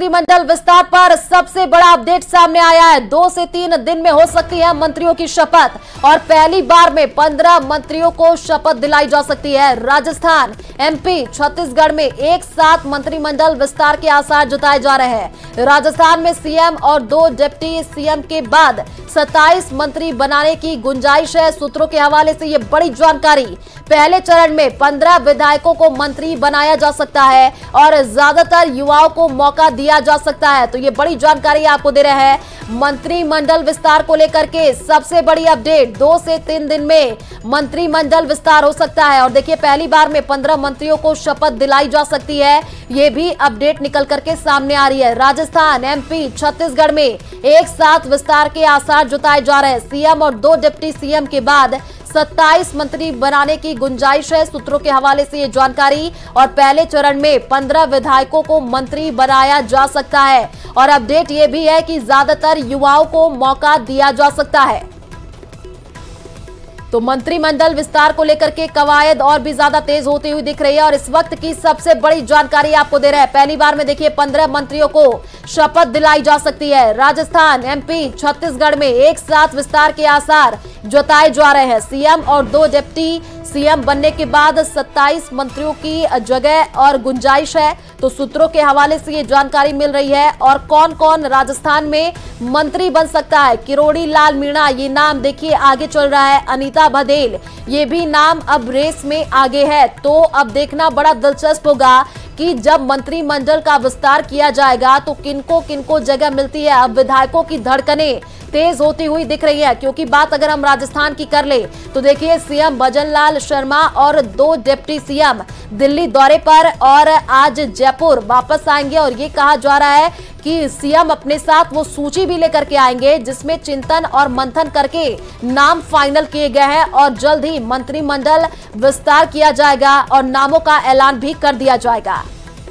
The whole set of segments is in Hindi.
मंत्रिमंडल विस्तार पर सबसे बड़ा अपडेट सामने आया है। 2 से 3 दिन में हो सकती है मंत्रियों की शपथ और पहली बार में 15 मंत्रियों को शपथ दिलाई जा सकती है। राजस्थान, एमपी, छत्तीसगढ़ में एक साथ मंत्रिमंडल विस्तार के आसार जताए जा रहे हैं। राजस्थान में सीएम और 2 डिप्टी सीएम के बाद 27 मंत्री बनाने की गुंजाइश है। सूत्रों के हवाले से यह बड़ी जानकारी। पहले चरण में 15 विधायकों को मंत्री बनाया जा सकता है और ज्यादातर युवाओं को मौका दिया जा सकता है। तो ये बड़ी जानकारी आपको दे रहे हैं। मंत्रिमंडल विस्तार को लेकर के सबसे बड़ी अपडेट, 2 से 3 दिन में मंत्रिमंडल विस्तार हो सकता है। और देखिए, पहली बार में 15 मंत्रियों को शपथ दिलाई जा सकती है। ये भी अपडेट निकल करके सामने आ रही है। राजस्थान, एमपी, छत्तीसगढ़ में एक साथ विस्तार के आसार जताए जा रहे हैं। सीएम और 2 डिप्टी सीएम के बाद 27 मंत्री बनाने की गुंजाइश है। सूत्रों के हवाले से ये जानकारी। और पहले चरण में 15 विधायकों को मंत्री बनाया जा सकता है और अपडेट ये भी है कि ज्यादातर युवाओं को मौका दिया जा सकता है। तो मंत्रिमंडल विस्तार को लेकर के कवायद और भी ज्यादा तेज होती हुई दिख रही है। और इस वक्त की सबसे बड़ी जानकारी आपको दे रहे हैं। पहली बार में देखिए 15 मंत्रियों को शपथ दिलाई जा सकती है। राजस्थान, एमपी, छत्तीसगढ़ में एक साथ विस्तार के आसार जताए जा रहे हैं। सीएम और 2 डिप्टी सीएम बनने के बाद 27 मंत्रियों की जगह और गुंजाइश है। तो सूत्रों के हवाले से ये जानकारी मिल रही है। और कौन कौन राजस्थान में मंत्री बन सकता है? किरोड़ी लाल मीणा, ये नाम देखिए आगे चल रहा है। अनीता बघेल, ये भी नाम अब रेस में आगे है। तो अब देखना बड़ा दिलचस्प होगा कि जब मंत्रिमंडल का विस्तार किया जाएगा तो किनको किनको जगह मिलती है। अब विधायकों की धड़कनें तेज होती हुई दिख रही है, क्योंकि बात अगर हम राजस्थान की कर ले तो देखिए, सीएम भजनलाल शर्मा और 2 डिप्टी सीएम दिल्ली दौरे पर और आज जयपुर वापस आएंगे। और ये कहा जा रहा है कि सीएम अपने साथ वो सूची भी लेकर के आएंगे जिसमें चिंतन और मंथन करके नाम फाइनल किए गए हैं और जल्द ही मंत्रिमंडल विस्तार किया जाएगा और नामों का ऐलान भी कर दिया जाएगा।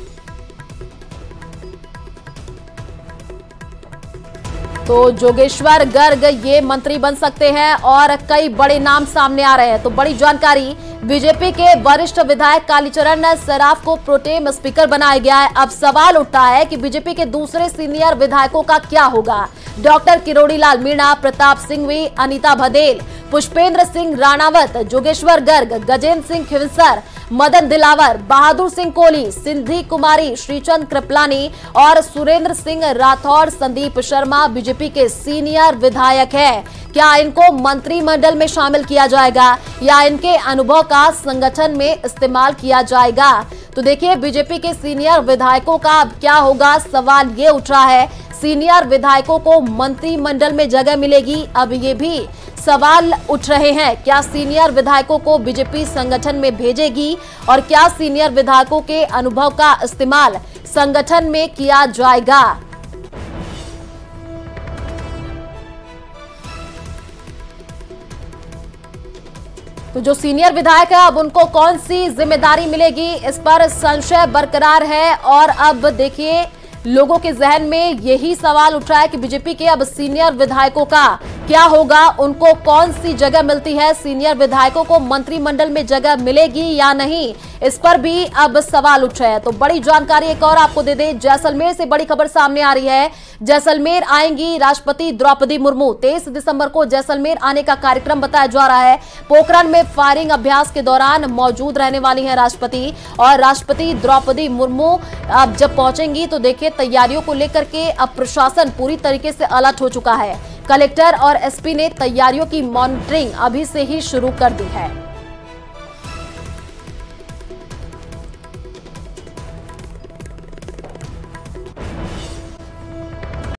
तो जोगेश्वर गर्ग ये मंत्री बन सकते हैं और कई बड़े नाम सामने आ रहे हैं। तो बड़ी जानकारी, बीजेपी के वरिष्ठ विधायक कालीचरण सराफ को प्रोटेम स्पीकर बनाया गया है। अब सवाल उठता है कि बीजेपी के दूसरे सीनियर विधायकों का क्या होगा। डॉक्टर किरोड़ी लाल मीणा, प्रताप सिंघवी, अनीता बघेल, पुष्पेंद्र सिंह राणावत, जोगेश्वर गर्ग, गजेंद्र सिंह खिवसर, मदन दिलावर, बहादुर सिंह कोहली, सिंधी कुमारी, श्रीचंद कृपलानी और सुरेंद्र सिंह राठौड़, संदीप शर्मा बीजेपी के सीनियर विधायक हैं। क्या इनको मंत्रिमंडल में शामिल किया जाएगा या इनके अनुभव का संगठन में इस्तेमाल किया जाएगा? तो देखिए, बीजेपी के सीनियर विधायकों का अब क्या होगा, सवाल ये उठ रहा है। सीनियर विधायकों को मंत्रिमंडल में जगह मिलेगी? अब ये भी सवाल उठ रहे हैं। क्या सीनियर विधायकों को बीजेपी संगठन में भेजेगी और क्या सीनियर विधायकों के अनुभव का इस्तेमाल संगठन में किया जाएगा? तो जो सीनियर विधायक है, अब उनको कौन सी जिम्मेदारी मिलेगी, इस पर संशय बरकरार है। और अब देखिए, लोगों के जहन में यही सवाल उठ रहा है कि बीजेपी के अब सीनियर विधायकों का क्या होगा, उनको कौन सी जगह मिलती है, सीनियर विधायकों को मंत्रिमंडल में जगह मिलेगी या नहीं, इस पर भी अब सवाल उठ रहे हैं। तो बड़ी जानकारी एक और आपको दे दें, जैसलमेर से बड़ी खबर सामने आ रही है। जैसलमेर आएंगी राष्ट्रपति द्रौपदी मुर्मू। 23 दिसंबर को जैसलमेर आने का कार्यक्रम बताया जा रहा है। पोखरण में फायरिंग अभ्यास के दौरान मौजूद रहने वाली हैं राष्ट्रपति। और राष्ट्रपति द्रौपदी मुर्मू अब जब पहुंचेंगी तो देखिए, तैयारियों को लेकर के अब प्रशासन पूरी तरीके से अलर्ट हो चुका है। कलेक्टर और एसपी ने तैयारियों की मॉनिटरिंग अभी से ही शुरू कर दी है।